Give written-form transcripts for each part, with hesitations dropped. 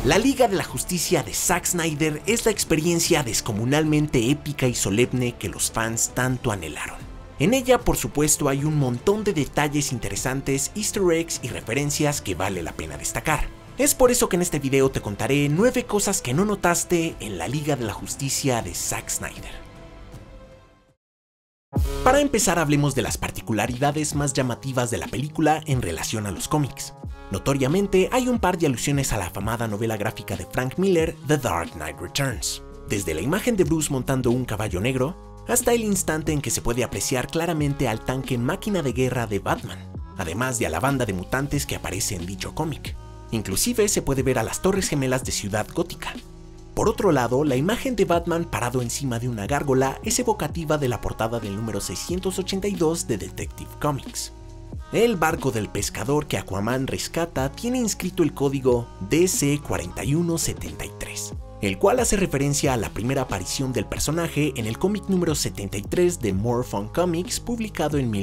La Liga de la Justicia de Zack Snyder es la experiencia descomunalmente épica y solemne que los fans tanto anhelaron. En ella, por supuesto, hay un montón de detalles interesantes, easter eggs y referencias que vale la pena destacar. Es por eso que en este video te contaré 9 cosas que no notaste en la Liga de la Justicia de Zack Snyder. Para empezar, hablemos de las particularidades más llamativas de la película en relación a los cómics. Notoriamente, hay un par de alusiones a la afamada novela gráfica de Frank Miller, The Dark Knight Returns. Desde la imagen de Bruce montando un caballo negro, hasta el instante en que se puede apreciar claramente al tanque máquina de guerra de Batman, además de a la banda de mutantes que aparece en dicho cómic. Inclusive se puede ver a las Torres Gemelas de Ciudad Gótica. Por otro lado, la imagen de Batman parado encima de una gárgola es evocativa de la portada del número 682 de Detective Comics. El barco del pescador que Aquaman rescata tiene inscrito el código DC4173, el cual hace referencia a la primera aparición del personaje en el cómic número 73 de More Fun Comics, publicado en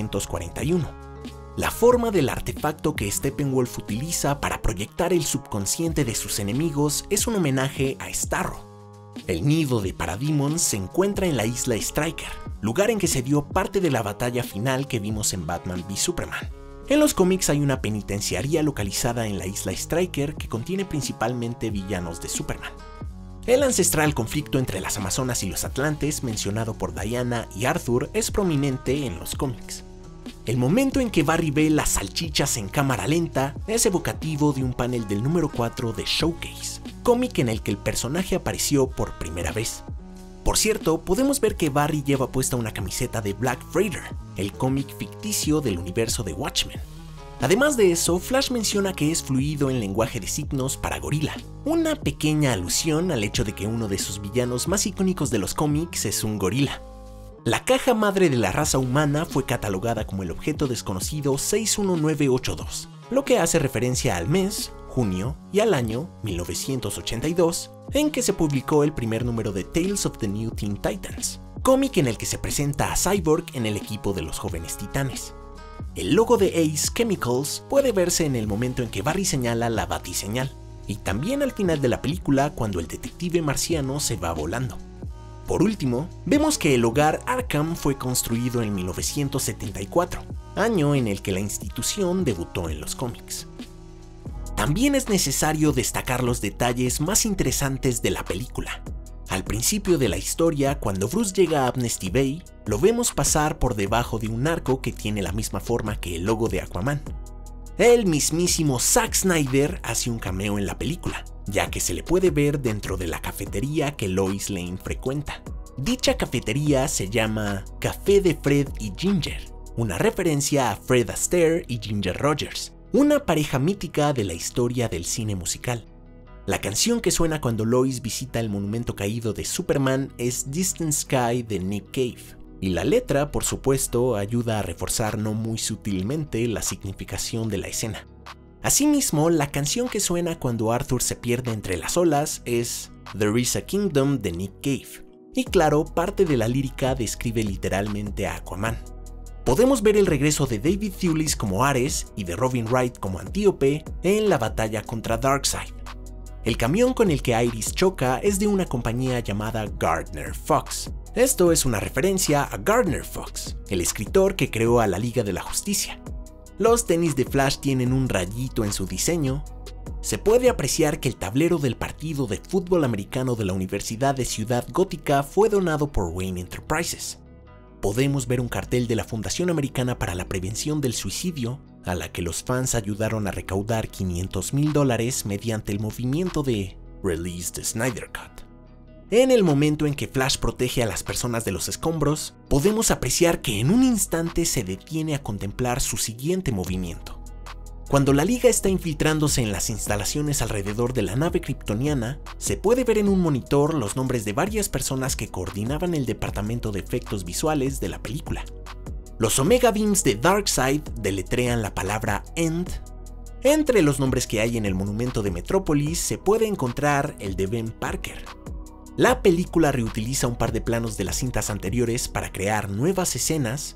1941. La forma del artefacto que Steppenwolf utiliza para proyectar el subconsciente de sus enemigos es un homenaje a Starro. El nido de Parademons se encuentra en la isla Stryker, lugar en que se dio parte de la batalla final que vimos en Batman v Superman. En los cómics hay una penitenciaría localizada en la isla Stryker que contiene principalmente villanos de Superman. El ancestral conflicto entre las Amazonas y los Atlantes, mencionado por Diana y Arthur, es prominente en los cómics. El momento en que Barry ve las salchichas en cámara lenta es evocativo de un panel del número 4 de Showcase, cómic en el que el personaje apareció por primera vez. Por cierto, podemos ver que Barry lleva puesta una camiseta de Black Freighter, el cómic ficticio del universo de Watchmen. Además de eso, Flash menciona que es fluido en lenguaje de signos para gorila, una pequeña alusión al hecho de que uno de sus villanos más icónicos de los cómics es un gorila. La caja madre de la raza humana fue catalogada como el objeto desconocido 61982, lo que hace referencia al mes, junio, y al año 1982, en que se publicó el primer número de Tales of the New Teen Titans, cómic en el que se presenta a Cyborg en el equipo de los jóvenes titanes. El logo de Ace Chemicals puede verse en el momento en que Barry señala la batiseñal, y también al final de la película cuando el detective marciano se va volando. Por último, vemos que el hogar Arkham fue construido en 1974, año en el que la institución debutó en los cómics. También es necesario destacar los detalles más interesantes de la película. Al principio de la historia, cuando Bruce llega a Amnesty Bay, lo vemos pasar por debajo de un arco que tiene la misma forma que el logo de Aquaman. El mismísimo Zack Snyder hace un cameo en la película, ya que se le puede ver dentro de la cafetería que Lois Lane frecuenta. Dicha cafetería se llama Café de Fred y Ginger, una referencia a Fred Astaire y Ginger Rogers, una pareja mítica de la historia del cine musical. La canción que suena cuando Lois visita el monumento caído de Superman es Distant Sky de Nick Cave. Y la letra, por supuesto, ayuda a reforzar no muy sutilmente la significación de la escena. Asimismo, la canción que suena cuando Arthur se pierde entre las olas es There is a Kingdom de Nick Cave. Y claro, parte de la lírica describe literalmente a Aquaman. Podemos ver el regreso de David Thewlis como Ares y de Robin Wright como Antíope en la batalla contra Darkseid. El camión con el que Iris choca es de una compañía llamada Gardner Fox. Esto es una referencia a Gardner Fox, el escritor que creó a la Liga de la Justicia. Los tenis de Flash tienen un rayito en su diseño. Se puede apreciar que el tablero del partido de fútbol americano de la Universidad de Ciudad Gótica fue donado por Wayne Enterprises. Podemos ver un cartel de la Fundación Americana para la Prevención del Suicidio, a la que los fans ayudaron a recaudar $500,000 mediante el movimiento de Release the Snyder Cut. En el momento en que Flash protege a las personas de los escombros, podemos apreciar que en un instante se detiene a contemplar su siguiente movimiento. Cuando la Liga está infiltrándose en las instalaciones alrededor de la nave kryptoniana, se puede ver en un monitor los nombres de varias personas que coordinaban el departamento de efectos visuales de la película. Los Omega Beams de Darkseid deletrean la palabra End. Entre los nombres que hay en el monumento de Metrópolis se puede encontrar el de Ben Parker. La película reutiliza un par de planos de las cintas anteriores para crear nuevas escenas.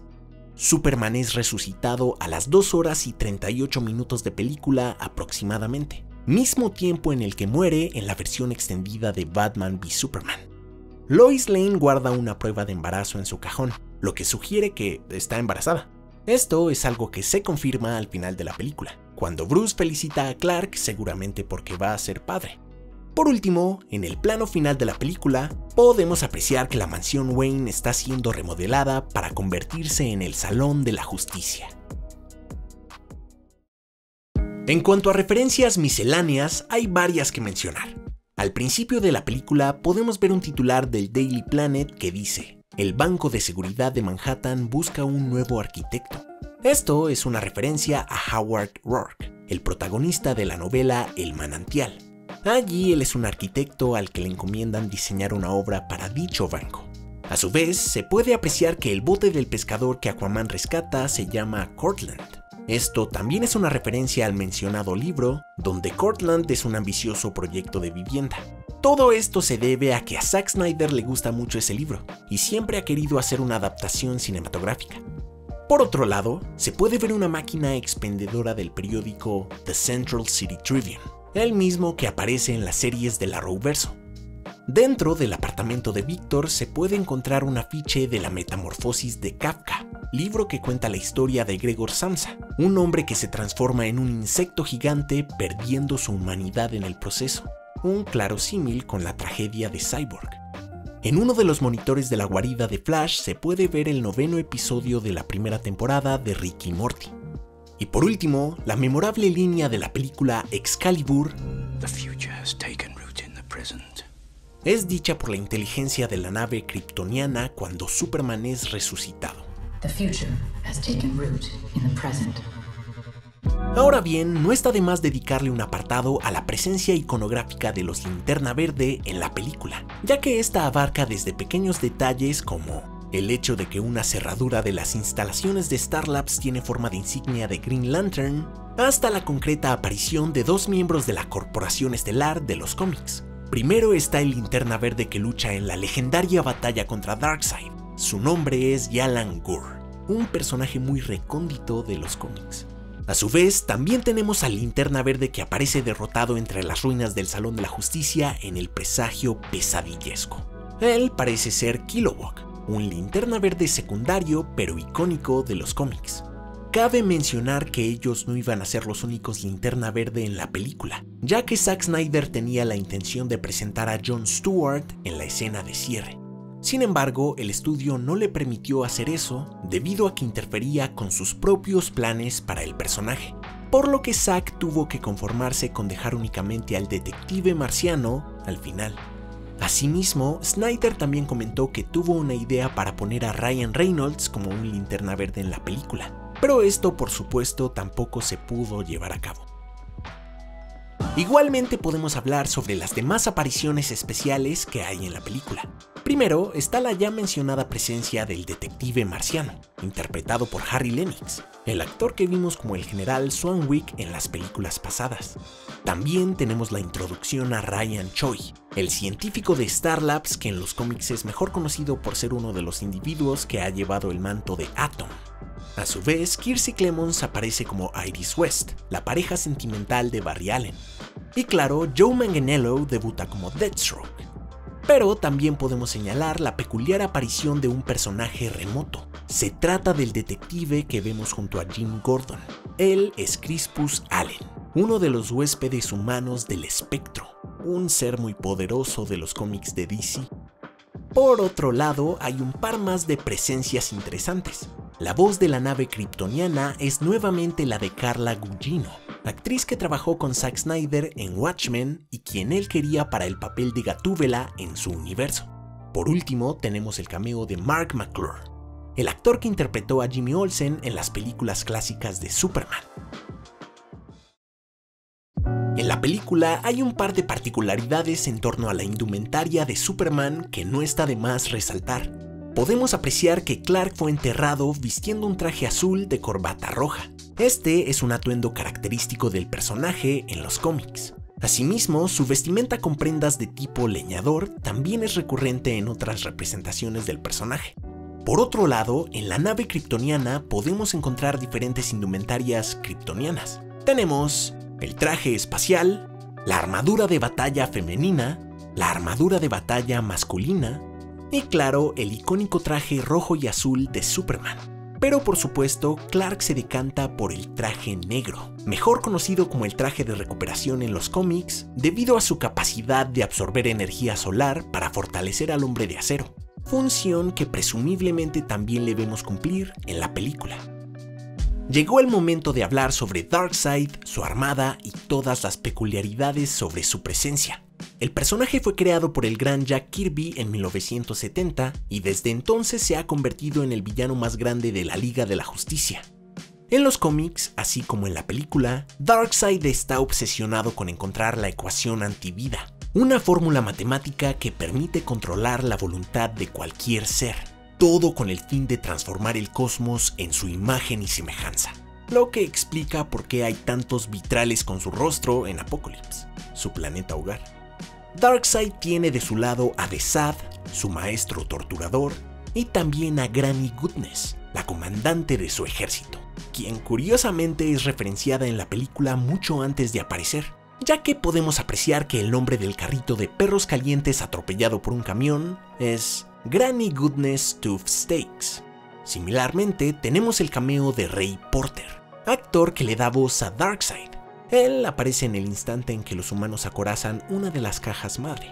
Superman es resucitado a las 2 horas y 38 minutos de película aproximadamente. mismo tiempo en el que muere en la versión extendida de Batman v Superman. Lois Lane guarda una prueba de embarazo en su cajón, lo que sugiere que está embarazada. Esto es algo que se confirma al final de la película, cuando Bruce felicita a Clark seguramente porque va a ser padre. Por último, en el plano final de la película, podemos apreciar que la mansión Wayne está siendo remodelada para convertirse en el Salón de la Justicia. En cuanto a referencias misceláneas, hay varias que mencionar. Al principio de la película podemos ver un titular del Daily Planet que dice: "El Banco de Seguridad de Manhattan busca un nuevo arquitecto". Esto es una referencia a Howard Rourke, el protagonista de la novela El Manantial. Allí él es un arquitecto al que le encomiendan diseñar una obra para dicho banco. A su vez, se puede apreciar que el bote del pescador que Aquaman rescata se llama Cortland. Esto también es una referencia al mencionado libro, donde Cortland es un ambicioso proyecto de vivienda. Todo esto se debe a que a Zack Snyder le gusta mucho ese libro, y siempre ha querido hacer una adaptación cinematográfica. Por otro lado, se puede ver una máquina expendedora del periódico The Central City Tribune, el mismo que aparece en las series del Arrowverso. Dentro del apartamento de Victor se puede encontrar un afiche de La Metamorfosis de Kafka, libro que cuenta la historia de Gregor Samsa, un hombre que se transforma en un insecto gigante perdiendo su humanidad en el proceso, un claro símil con la tragedia de Cyborg. En uno de los monitores de la guarida de Flash se puede ver el 9º episodio de la primera temporada de Rick y Morty. Y por último, la memorable línea de la película Excalibur, The future has taken root in the present, es dicha por la inteligencia de la nave kryptoniana cuando Superman es resucitado. The future has taken root in the present. Ahora bien, no está de más dedicarle un apartado a la presencia iconográfica de los Linterna Verde en la película, ya que esta abarca desde pequeños detalles como el hecho de que una cerradura de las instalaciones de Star Labs tiene forma de insignia de Green Lantern, hasta la concreta aparición de dos miembros de la Corporación Estelar de los cómics. Primero está el Linterna Verde que lucha en la legendaria batalla contra Darkseid. Su nombre es Yalan Gur, un personaje muy recóndito de los cómics. A su vez, también tenemos al Linterna Verde que aparece derrotado entre las ruinas del Salón de la Justicia en el presagio pesadillesco. Él parece ser Kilowog, un Linterna Verde secundario pero icónico de los cómics. Cabe mencionar que ellos no iban a ser los únicos Linterna Verde en la película, ya que Zack Snyder tenía la intención de presentar a Jon Stewart en la escena de cierre. Sin embargo, el estudio no le permitió hacer eso debido a que interfería con sus propios planes para el personaje, por lo que Zack tuvo que conformarse con dejar únicamente al detective marciano al final. Asimismo, Snyder también comentó que tuvo una idea para poner a Ryan Reynolds como un Linterna Verde en la película, pero esto por supuesto tampoco se pudo llevar a cabo. Igualmente podemos hablar sobre las demás apariciones especiales que hay en la película. Primero está la ya mencionada presencia del detective marciano, interpretado por Harry Lennix, el actor que vimos como el general Swanwick en las películas pasadas. También tenemos la introducción a Ryan Choi, el científico de Star Labs que en los cómics es mejor conocido por ser uno de los individuos que ha llevado el manto de Atom. A su vez, Kiersey Clemons aparece como Iris West, la pareja sentimental de Barry Allen. Y claro, Joe Manganiello debuta como Deathstroke. Pero también podemos señalar la peculiar aparición de un personaje remoto. Se trata del detective que vemos junto a Jim Gordon. Él es Crispus Allen, uno de los huéspedes humanos del Espectro, un ser muy poderoso de los cómics de DC. Por otro lado, hay un par más de presencias interesantes. La voz de la nave kryptoniana es nuevamente la de Carla Gugino, actriz que trabajó con Zack Snyder en Watchmen y quien él quería para el papel de Gatúbela en su universo. Por último, tenemos el cameo de Mark McClure, el actor que interpretó a Jimmy Olsen en las películas clásicas de Superman. En la película hay un par de particularidades en torno a la indumentaria de Superman que no está de más resaltar. Podemos apreciar que Clark fue enterrado vistiendo un traje azul de corbata roja. Este es un atuendo característico del personaje en los cómics. Asimismo, su vestimenta con prendas de tipo leñador también es recurrente en otras representaciones del personaje. Por otro lado, en la nave kryptoniana podemos encontrar diferentes indumentarias kryptonianas. Tenemos el traje espacial, la armadura de batalla femenina, la armadura de batalla masculina y claro, el icónico traje rojo y azul de Superman. Pero por supuesto, Clark se decanta por el traje negro, mejor conocido como el traje de recuperación en los cómics, debido a su capacidad de absorber energía solar para fortalecer al Hombre de Acero, función que presumiblemente también le vemos cumplir en la película. Llegó el momento de hablar sobre Darkseid, su armada y todas las peculiaridades sobre su presencia. El personaje fue creado por el gran Jack Kirby en 1970 y desde entonces se ha convertido en el villano más grande de la Liga de la Justicia. En los cómics, así como en la película, Darkseid está obsesionado con encontrar la ecuación antivida, una fórmula matemática que permite controlar la voluntad de cualquier ser, todo con el fin de transformar el cosmos en su imagen y semejanza, lo que explica por qué hay tantos vitrales con su rostro en Apokolips, su planeta hogar. Darkseid tiene de su lado a The-Sad, su maestro torturador, y también a Granny Goodness, la comandante de su ejército, quien curiosamente es referenciada en la película mucho antes de aparecer, ya que podemos apreciar que el nombre del carrito de perros calientes atropellado por un camión es Granny Goodness Tooth Steaks. Similarmente, tenemos el cameo de Ray Porter, actor que le da voz a Darkseid. Él aparece en el instante en que los humanos acorazan una de las cajas madre.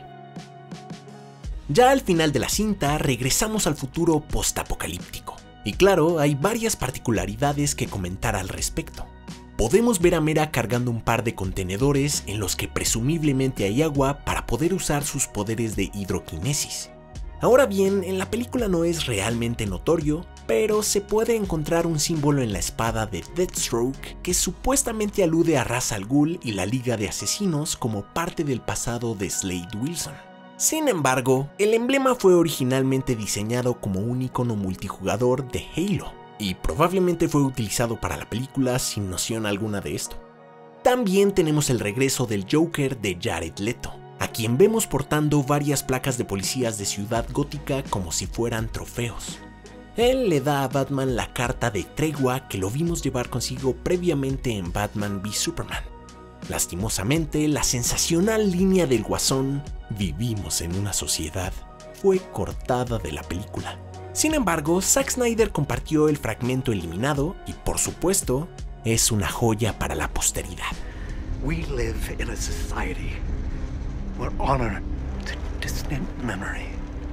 Ya al final de la cinta regresamos al futuro postapocalíptico. Y claro, hay varias particularidades que comentar al respecto. Podemos ver a Mera cargando un par de contenedores en los que presumiblemente hay agua para poder usar sus poderes de hidroquinesis. Ahora bien, en la película no es realmente notorio, pero se puede encontrar un símbolo en la espada de Deathstroke que supuestamente alude a Ra's al Ghul y la Liga de Asesinos como parte del pasado de Slade Wilson. Sin embargo, el emblema fue originalmente diseñado como un icono multijugador de Halo, y probablemente fue utilizado para la película sin noción alguna de esto. También tenemos el regreso del Joker de Jared Leto, a quien vemos portando varias placas de policías de Ciudad Gótica como si fueran trofeos. Él le da a Batman la carta de tregua que lo vimos llevar consigo previamente en Batman v Superman. Lastimosamente, la sensacional línea del Guasón, "Vivimos en una sociedad", fue cortada de la película. Sin embargo, Zack Snyder compartió el fragmento eliminado y, por supuesto, es una joya para la posteridad. We live in a society where honor is a distant memory.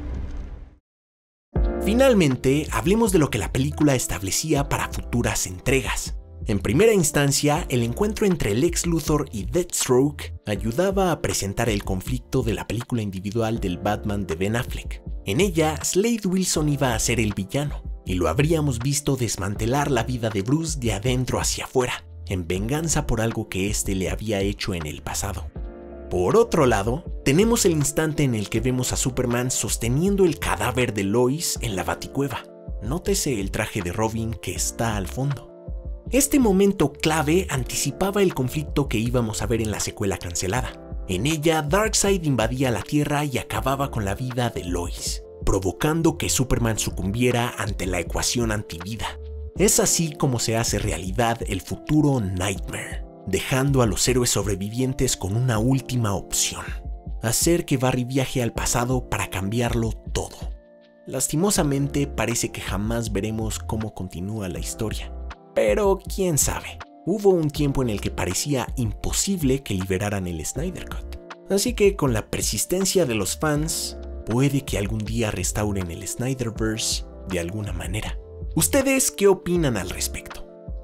Finalmente, hablemos de lo que la película establecía para futuras entregas. En primera instancia, el encuentro entre Lex Luthor y Deathstroke ayudaba a presentar el conflicto de la película individual del Batman de Ben Affleck. En ella, Slade Wilson iba a ser el villano, y lo habríamos visto desmantelar la vida de Bruce de adentro hacia afuera, en venganza por algo que éste le había hecho en el pasado. Por otro lado, tenemos el instante en el que vemos a Superman sosteniendo el cadáver de Lois en la Baticueva. Nótese el traje de Robin que está al fondo. Este momento clave anticipaba el conflicto que íbamos a ver en la secuela cancelada. En ella, Darkseid invadía la Tierra y acababa con la vida de Lois, provocando que Superman sucumbiera ante la ecuación antivida. Es así como se hace realidad el futuro Nightmare, dejando a los héroes sobrevivientes con una última opción: hacer que Barry viaje al pasado para cambiarlo todo. Lastimosamente, parece que jamás veremos cómo continúa la historia. Pero quién sabe, hubo un tiempo en el que parecía imposible que liberaran el Snyder Cut. Así que con la persistencia de los fans, puede que algún día restauren el Snyderverse de alguna manera. ¿Ustedes qué opinan al respecto?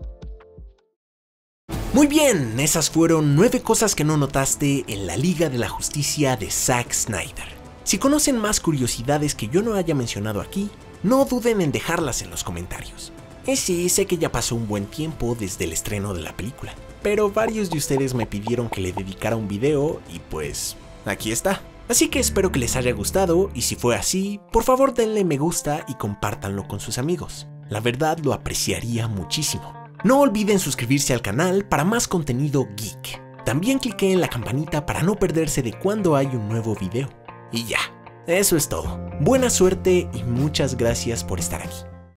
Muy bien, esas fueron 9 cosas que no notaste en la Liga de la Justicia de Zack Snyder. Si conocen más curiosidades que yo no haya mencionado aquí, no duden en dejarlas en los comentarios. Y sí, sé que ya pasó un buen tiempo desde el estreno de la película, pero varios de ustedes me pidieron que le dedicara un video y pues aquí está. Así que espero que les haya gustado y si fue así, por favor denle me gusta y compártanlo con sus amigos. La verdad lo apreciaría muchísimo. No olviden suscribirse al canal para más contenido geek. También cliquen en la campanita para no perderse de cuando hay un nuevo video. Y ya, eso es todo. Buena suerte y muchas gracias por estar aquí.